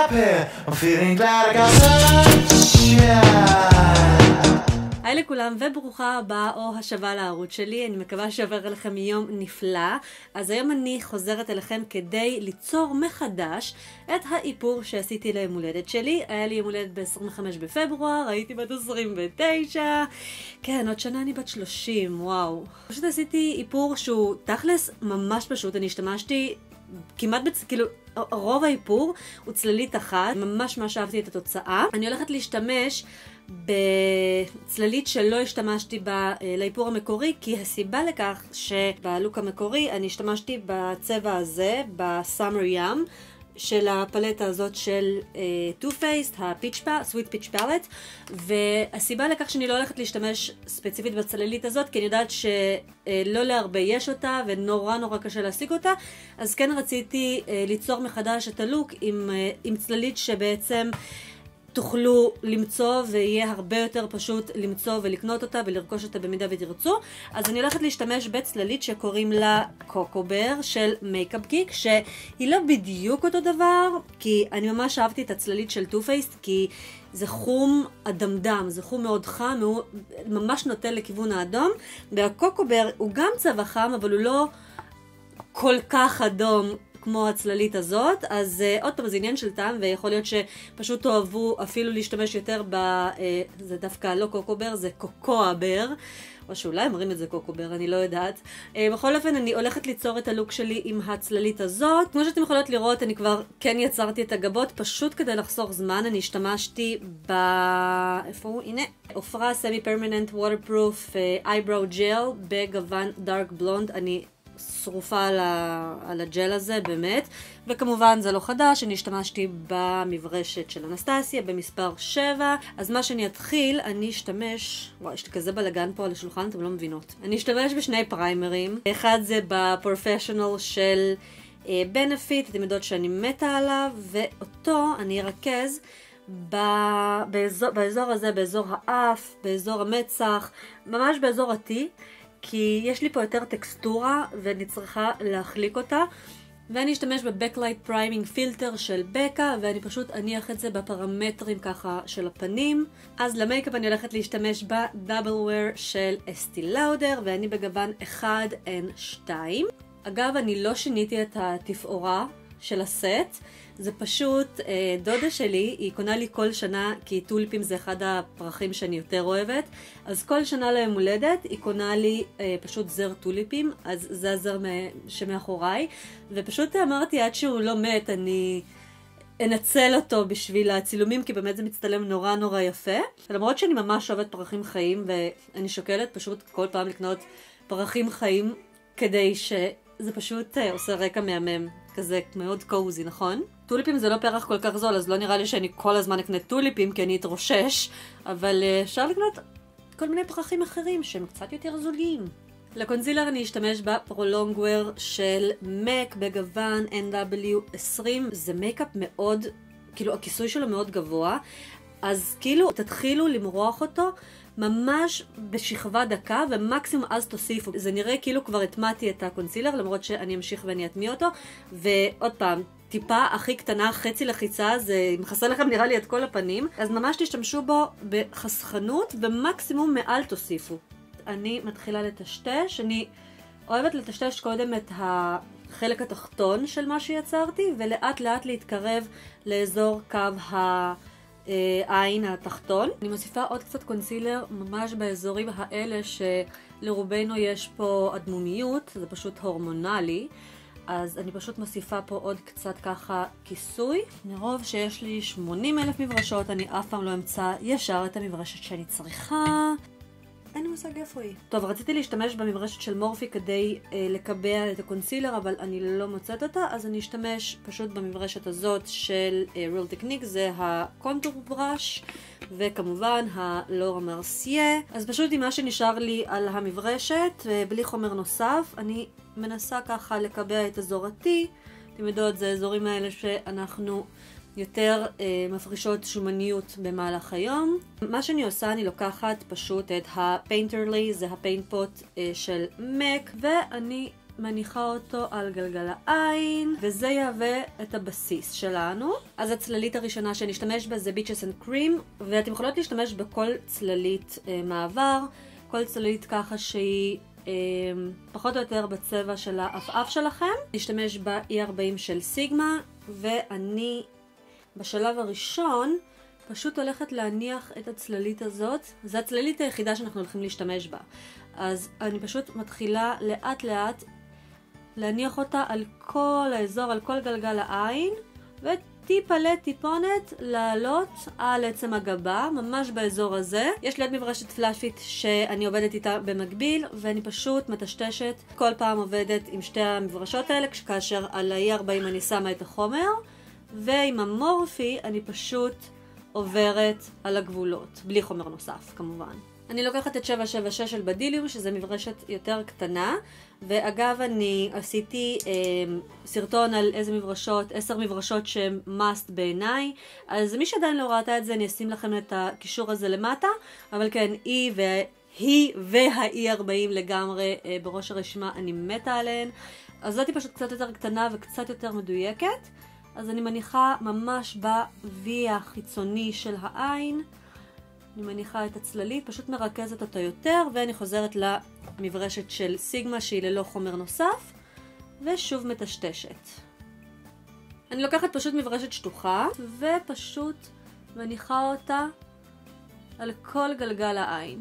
happy. I'm feeling glad I got sunshine. היי לכולם וברוכה הבאה או השבה לערוץ שלי. אני מקווה שעבר לכם יום נפלא. אז היום אני חוזרת אליכם כדי ליצור מחדש את האיפור שעשיתי ליום הולדת שלי. היה לי יום הולדת ב-25 בפברואר, הייתי בת 29. כן, עוד שנה אני בת 30, וואו. פשוט עשיתי איפור שהוא תכלס ממש פשוט. אני השתמשתי כמעט כאילו רוב האיפור הוא צללית אחת. ממש אהבתי את התוצאה. אני הולכת להשתמש בצללית שלא השתמשתי בה לאיפור המקורי, כי הסיבה לכך שבלוק המקורי אני השתמשתי בצבע הזה, בסאמר ים, של הפלטה הזאת של Too Faced, Sweet Peach Palette, והסיבה לכך שאני לא הולכת להשתמש ספציפית בצללית הזאת, כי אני יודעת שלא להרבה יש אותה ונורא קשה להשיג אותה, אז כן רציתי ליצור מחדש את הלוק עם צללית שבעצם תוכלו למצוא ויהיה הרבה יותר פשוט למצוא ולקנות אותה ולרכוש אותה במידה ותרצו. אז אני הולכת להשתמש בצללית שקוראים לה קוקובר של מייקאפ גיק, שהיא לא בדיוק אותו דבר, כי אני ממש אהבתי את הצללית של Too Faced, כי זה חום אדמדם, זה חום מאוד חם, הוא ממש נוטה לכיוון האדום, והקוקובר הוא גם צבע חם, אבל הוא לא כל כך אדום כמו הצללית הזאת. אז עוד פעם, זה עניין של טעם, ויכול להיות שפשוט תאהבו אפילו להשתמש יותר זה דווקא לא קוקובר, זה קוקואבר, או שאולי אומרים את זה קוקובר, אני לא יודעת. בכל אופן, אני הולכת ליצור את הלוק שלי עם הצללית הזאת. כמו שאתם יכולות לראות, אני כבר כן יצרתי את הגבות, פשוט כדי לחסוך זמן. אני השתמשתי איפה הוא? הנה. עופרה סמי פרמננט ווטרפרוף אייבראו ג'ל בגוון דארק בלונד. אני שרופה על הג'ל הזה, באמת. וכמובן זה לא חדש, אני השתמשתי במברשת של אנסטסיה במספר 7. אז מה שאני אתחיל, אני אשתמש, וואי, יש לי כזה בלגן פה על השולחן, אתם לא מבינות. אני אשתמש בשני פריימרים. אחד זה בפרופשיונל של בנפיט, אתם יודעות שאני מתה עליו, ואותו אני ארכז באזור הזה, באזור האף, באזור המצח, ממש באזור ה-T, כי יש לי פה יותר טקסטורה ואני צריכה להחליק אותה. ואני אשתמש ב-Backlight Priming Filter של בקה, ואני פשוט אניח את זה בפרמטרים ככה של הפנים. אז למייקאפ אני הולכת להשתמש ב-Double Wear של Estee Lauder, ואני בגוון 1N2. אגב, אני לא שיניתי את התפאורה של הסט, זה פשוט דודה שלי, היא קונה לי כל שנה, כי טוליפים זה אחד הפרחים שאני יותר אוהבת, אז כל שנה ליום הולדת היא קונה לי פשוט זר טוליפים, אז זה הזר שמאחוריי, ופשוט אמרתי עד שהוא לא מת אני אנצל אותו בשביל הצילומים, כי באמת זה מצטלם נורא יפה. למרות שאני ממש אוהבת פרחים חיים, ואני שוקלת פשוט כל פעם לקנות פרחים חיים, כדי שזה פשוט עושה רקע מהמם. כזה מאוד קוזי, נכון? טוליפים זה לא פרח כל כך זול, אז לא נראה לי שאני כל הזמן אקנה טוליפים, כי אני אתרושש, אבל אפשר לקנות כל מיני פרחים אחרים שהם קצת יותר זולים. לקונסילר אני אשתמש בפרולונגוור של MAC בגוון NW20. זה מייקאפ מאוד, כאילו הכיסוי שלו מאוד גבוה, אז כאילו תתחילו למרוח אותו ממש בשכבה דקה, ומקסימום אז תוסיפו. זה נראה כאילו כבר התמעתי את הקונסילר, למרות שאני אמשיך ואני אטמיע אותו. ועוד פעם, טיפה הכי קטנה, חצי לחיצה, זה מכסה לכם נראה לי את כל הפנים, אז ממש תשתמשו בו בחסכנות, ומקסימום מעל תוסיפו. אני מתחילה לטשטש. אני אוהבת לטשטש קודם את החלק התחתון של מה שיצרתי, ולאט לאט להתקרב לאזור קו העין התחתון. אני מוסיפה עוד קצת קונסילר ממש באזורים האלה שלרובנו יש פה אדמומיות, זה פשוט הורמונלי, אז אני פשוט מוסיפה פה עוד קצת ככה כיסוי. מרוב שיש לי 80,000 מברשות, אני אף פעם לא אמצא ישר את המברשת שאני צריכה. אין לי מושג איפה היא. טוב, רציתי להשתמש במברשת של מורפי כדי לקבע את הקונסילר, אבל אני לא מוצאת אותה, אז אני אשתמש פשוט במברשת הזאת של Real Technique, זה הקונטור בראש, וכמובן הלורה מרסייה. אז פשוט עם מה שנשאר לי על המברשת, בלי חומר נוסף, אני מנסה ככה לקבע את אזור ה-T. אתם יודעות, זה האזורים האלה שאנחנו יותר מפרישות שומניות במהלך היום. מה שאני עושה, אני לוקחת פשוט את הפיינטרלי, זה הפיינט פוט של MAC, ואני מניחה אותו על גלגל העין, וזה יהווה את הבסיס שלנו. אז הצללית הראשונה שנשתמש בה זה ביצ'ס אנד קרים, ואתם יכולות להשתמש בכל צללית מעבר, כל צללית ככה שהיא פחות או יותר בצבע של האף שלכם. נשתמש ב-E40 של סיגמה, ואני בשלב הראשון פשוט הולכת להניח את הצללית הזאת. זו הצללית היחידה שאנחנו הולכים להשתמש בה. אז אני פשוט מתחילה לאט לאט להניח אותה על כל האזור, על כל גלגל העין, טיפונת לעלות על עצם הגבה, ממש באזור הזה. יש לי עוד מברשת פלאפית שאני עובדת איתה במקביל, ואני פשוט מטשטשת, כל פעם עובדת עם שתי המברשות האלה, כאשר על ה-E40 אני שמה את החומר, ועם המורפי אני פשוט עוברת על הגבולות, בלי חומר נוסף כמובן. אני לוקחת את 776 של בדיליום, שזה מברשת יותר קטנה, ואגב אני עשיתי סרטון על איזה מברשות, 10 מברשות שהן must בעיניי, אז מי שעדיין לא ראתה את זה אני אשים לכם את הקישור הזה למטה, אבל כן, היא וה-E40 לגמרי בראש הרשימה, אני מתה עליהן. אז זאת היא פשוט קצת יותר קטנה וקצת יותר מדויקת, אז אני מניחה ממש ב-V החיצוני של העין, אני מניחה את הצללית, פשוט מרכזת אותה יותר, ואני חוזרת למברשת של סיגמה שהיא ללא חומר נוסף, ושוב מטשטשת. אני לוקחת פשוט מברשת שטוחה, ופשוט מניחה אותה על כל גלגל העין.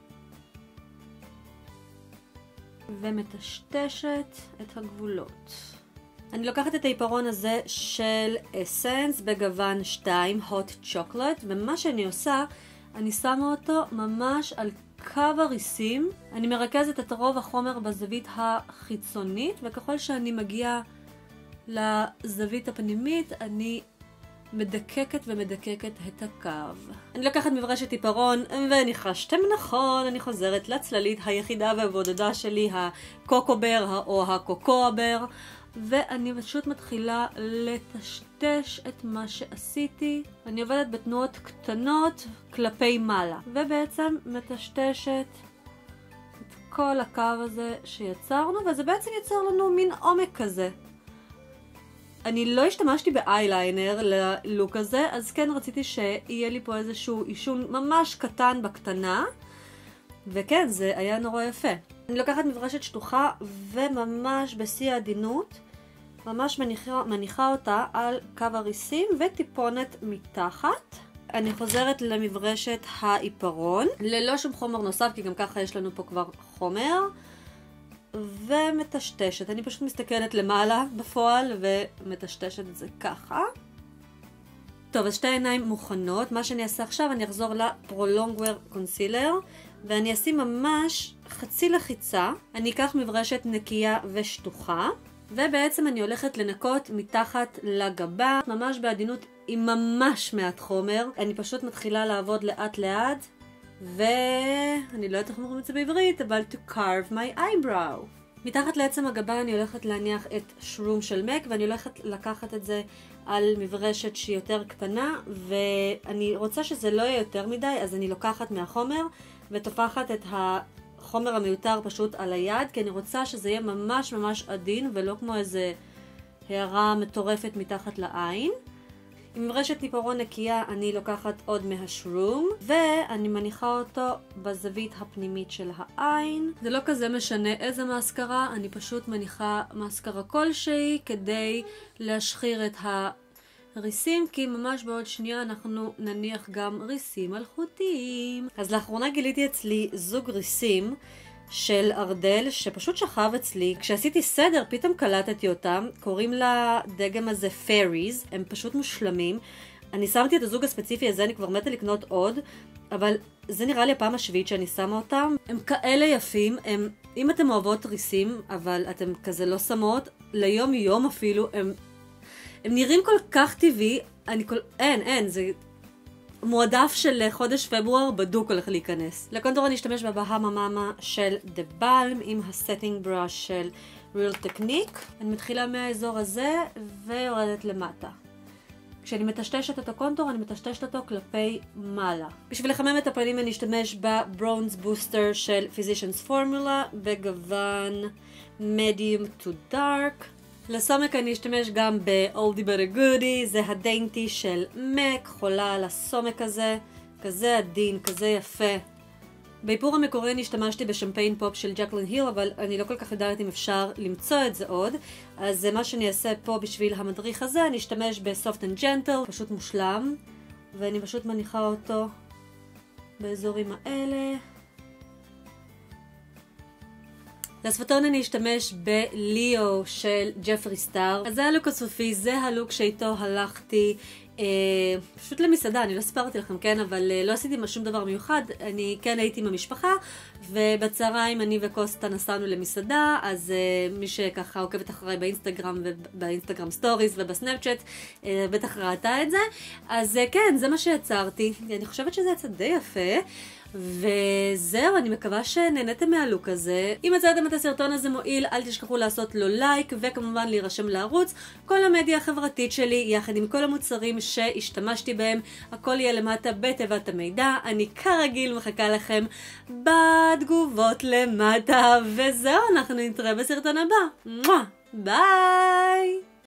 ומטשטשת את הגבולות. אני לוקחת את העיפרון הזה של אסנס בגוון 2, hot chocolate, ומה שאני עושה, אני שמה אותו ממש על קו הריסים. אני מרכזת את רוב החומר בזווית החיצונית, וככל שאני מגיעה לזווית הפנימית, אני מדקקת ומדקקת את הקו. אני לוקחת מברשת עיפרון, וניחשתם נכון, אני חוזרת לצללית היחידה והבודדה שלי, הקוקובר או הקוקואבר, ואני פשוט מתחילה לטשטש את מה שעשיתי. אני עובדת בתנועות קטנות כלפי מעלה, ובעצם מטשטשת את כל הקו הזה שיצרנו, וזה בעצם יצר לנו מין עומק כזה. אני לא השתמשתי באייליינר ללוק הזה, אז כן רציתי שיהיה לי פה איזשהו אישון ממש קטן בקטנה, וכן, זה היה נורא יפה. אני לוקחת מברשת שטוחה וממש בשיא העדינות, ממש מניחה אותה על קו הריסים וטיפונת מתחת. אני חוזרת למברשת העיפרון, ללא שום חומר נוסף, כי גם ככה יש לנו פה כבר חומר, ומטשטשת. אני פשוט מסתכלת למעלה בפועל ומטשטשת את זה ככה. טוב, אז שתי העיניים מוכנות. מה שאני אעשה עכשיו, אני אחזור לפרולונגוור קונסילר, ואני אשים ממש חצי לחיצה. אני אקח מברשת נקייה ושטוחה, ובעצם אני הולכת לנקות מתחת לגבה, ממש בעדינות עם ממש מעט חומר. אני פשוט מתחילה לעבוד לאט לאט, ואני לא יודעת איך אומרים את זה בעברית, אבל to carve my eyebrow. מתחת לעצם הגבה אני הולכת להניח את שרום של מק, ואני הולכת לקחת את זה על מברשת שהיא יותר קטנה, ואני רוצה שזה לא יהיה יותר מדי, אז אני לוקחת מהחומר ותופחת את החומר המיותר פשוט על היד, כי אני רוצה שזה יהיה ממש ממש עדין, ולא כמו איזה הערה מטורפת מתחת לעין. עם מברשת עיפרון נקייה אני לוקחת עוד מהשרום, ואני מניחה אותו בזווית הפנימית של העין. זה לא כזה משנה איזה מאסקרה, אני פשוט מניחה מאסקרה כלשהי כדי להשחיר את הריסים, כי ממש בעוד שנייה אנחנו נניח גם ריסים מלכותיים. אז לאחרונה גיליתי אצלי זוג ריסים של ארדל שפשוט שכב אצלי. כשעשיתי סדר פתאום קלטתי אותם, קוראים לדגם הזה פייריז, הם פשוט מושלמים. אני שמתי את הזוג הספציפי הזה, אני כבר מתה לקנות עוד, אבל זה נראה לי הפעם השביעית שאני שמה אותם. הם כאלה יפים, אם אתם אוהבות ריסים, אבל אתם כזה לא שמות, ליום יום אפילו, הם נראים כל כך טבעי, אין, זה מועדף של חודש פברואר בדוק הולך להיכנס. לקונטור אני אשתמש בבהמה מאמה של The Balm עם הסטינג בראש של Real Technique. אני מתחילה מהאזור הזה ויורדת למטה. כשאני מטשטשת את הקונטור, אני מטשטשת אותו כלפי מעלה. בשביל לחמם את הפנים אני אשתמש בברונז בוסטר של Physicians Formula בגוון medium to dark. לסומק אני אשתמש גם ב-Oldie But a Goodie, זה הדיינטי של מק, חולה על הסומק הזה, כזה עדין, כזה יפה. באיפור המקורי אני השתמשתי בשמפיין פופ של ג'קלין היל, אבל אני לא כל כך יודעת אם אפשר למצוא את זה עוד. אז מה שאני אעשה פה בשביל המדריך הזה, אני אשתמש ב-Soft and Gentle, פשוט מושלם. ואני פשוט מניחה אותו באזורים האלה. לספטון אני אשתמש בליאו של ג'פרי סטאר. אז זה הלוק הסופי, זה הלוק שאיתו הלכתי פשוט למסעדה, אני לא ספרתי לכם, כן, אבל לא עשיתי שום דבר מיוחד. אני כן הייתי עם המשפחה, ובצהריים אני וקוסטה נסענו למסעדה, אז מי שככה עוקבת אחריי באינסטגרם ובאינסטגרם סטוריז ובסנאפצ'אט בטח ראתה את זה. אז כן, זה מה שיצרתי. אני חושבת שזה יצא די יפה. וזהו, אני מקווה שנהנתם מהלוק הזה. אם מצאתם את הסרטון הזה מועיל, אל תשכחו לעשות לו לייק, וכמובן להירשם לערוץ. כל המדיה החברתית שלי, יחד עם כל המוצרים שהשתמשתי בהם, הכל יהיה למטה בתיבת המידע. אני כרגיל מחכה לכם בתגובות למטה, וזהו, אנחנו נתראה בסרטון הבא. ביי!